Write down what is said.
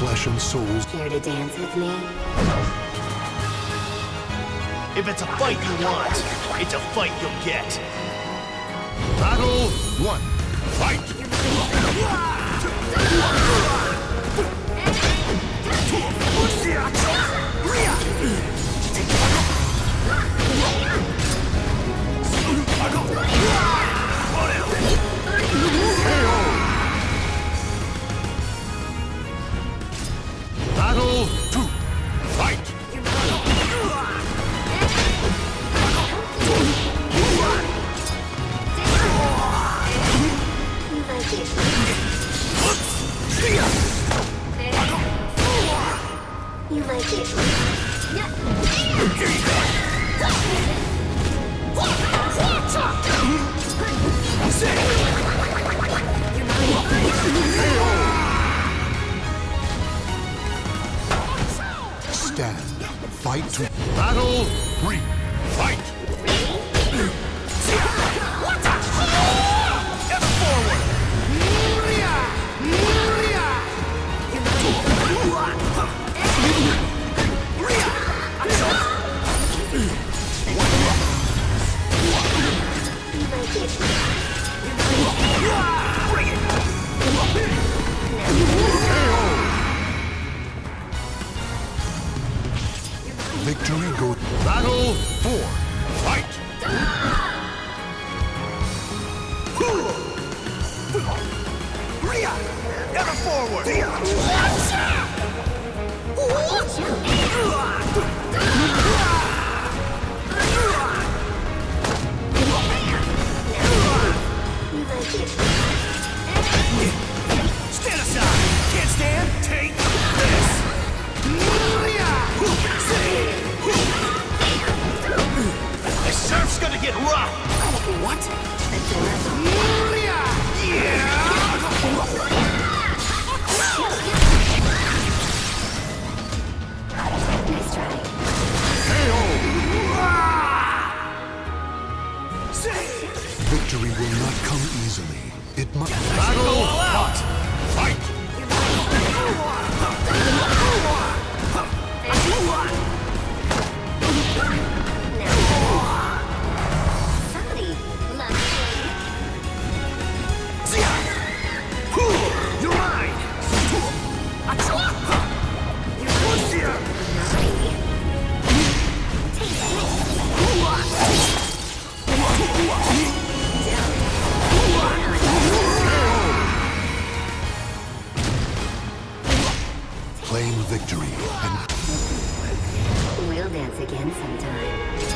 flesh and souls. Here to dance with me? If it's a fight you want, it's a fight you'll get. Battle 1. Fight! Battle 2. Fight! You like it. Here you go. Stand. Fight to... Battle 3. Fight! Step forward! Bring it! Victory go... Battle 4. Fight! Ever forward! Stand aside! Can't stand? Take this! This surf's gonna get rough! What? Nice try. Victory will not come easily. It must... Battle all out! Fight! Somebody loves You're mine! Claim victory and... We'll dance again sometime.